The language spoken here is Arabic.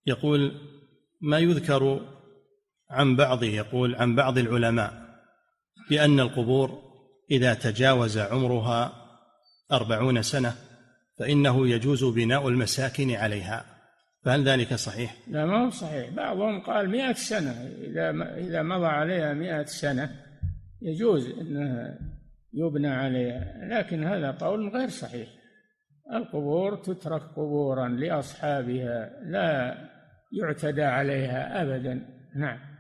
يقول: ما يذكر عن بعض العلماء بأن القبور إذا تجاوز عمرها 40 سنة فإنه يجوز بناء المساكن عليها، فهل ذلك صحيح؟ لا، ما هو صحيح. بعضهم قال 100 سنة، إذا مضى عليها 100 سنة يجوز أنه يبنى عليها، لكن هذا قول غير صحيح. القبور تترك قبورا لأصحابها، لا يعتدى عليها أبدا. نعم.